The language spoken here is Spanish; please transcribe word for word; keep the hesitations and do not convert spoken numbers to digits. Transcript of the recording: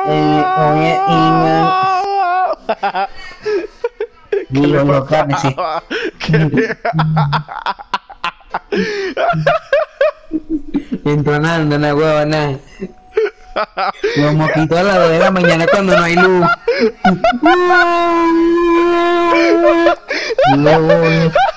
Eh, oye, y me digo los canes, sí. Entonando la huevona. Los moquitos a las dos de la mañana cuando no hay luz. No.